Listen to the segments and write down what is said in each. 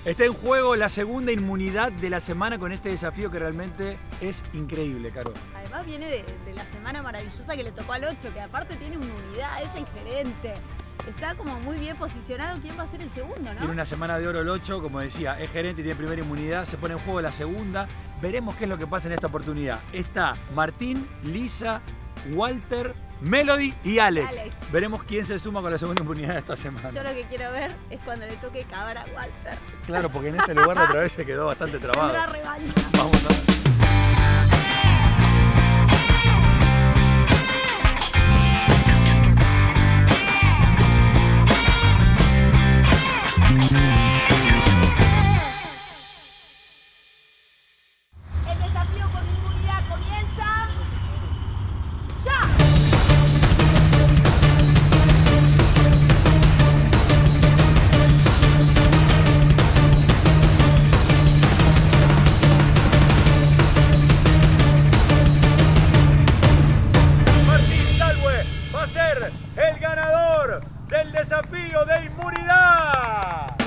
Está en juego la segunda inmunidad de la semana con este desafío que realmente es increíble, Caro. Además viene de la semana maravillosa que le tocó al 8, que aparte tiene inmunidad, es el gerente. Está como muy bien posicionado. ¿Quién va a ser el segundo, no? Tiene una semana de oro el 8, como decía, es gerente y tiene primera inmunidad. Se pone en juego la segunda. Veremos qué es lo que pasa en esta oportunidad. Está Martín, Lisa, Walter, Melody y Alex. Veremos quién se suma con la segunda inmunidad de esta semana. Yo lo que quiero ver es cuando le toque cavar a Walter. Claro, porque en este lugar la otra vez se quedó bastante trabado. Tendrá revancha. Vamos a ver. El desafío con inmunidad comienza ya. Martín Salwe va a ser el ganador del desafío de inmunidad.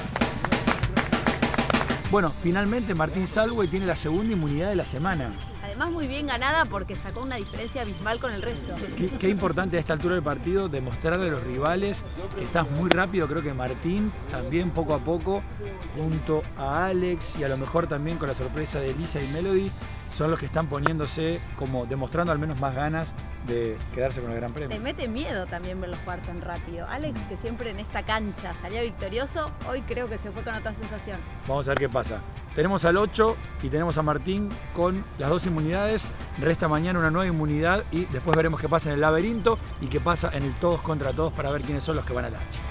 Bueno, finalmente Martín Salwe tiene la segunda inmunidad de la semana. Además muy bien ganada porque sacó una diferencia abismal con el resto. Qué importante a esta altura del partido demostrarle a los rivales que estás muy rápido. Creo que Martín también poco a poco, junto a Alex y a lo mejor también con la sorpresa de Lisa y Melody, son los que están poniéndose como demostrando al menos más ganas de quedarse con el Gran Premio. Te mete miedo también verlos jugar tan rápido. Alex, que siempre en esta cancha salía victorioso, hoy creo que se fue con otra sensación. Vamos a ver qué pasa. Tenemos al 8 y tenemos a Martín con las dos inmunidades. Resta mañana una nueva inmunidad y después veremos qué pasa en el laberinto y qué pasa en el todos contra todos para ver quiénes son los que van a la H.